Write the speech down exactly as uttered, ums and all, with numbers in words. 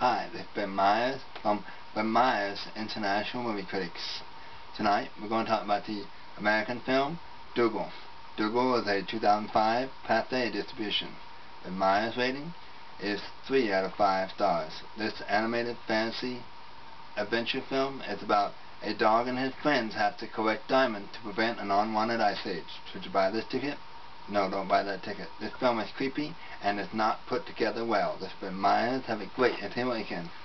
Hi, this is Ben Myers from Ben Myers International Movie Critics. Tonight we're going to talk about the American film Dougal. Dougal is a two thousand five Pathé distribution. Ben Myers rating is three out of five stars. This animated fantasy adventure film is about a dog and his friends have to collect diamonds to prevent an unwanted ice age. Should you buy this ticket? No, don't buy that ticket. This film is creepy and is not put together well. This has been Myers. Have a great entertainment weekend.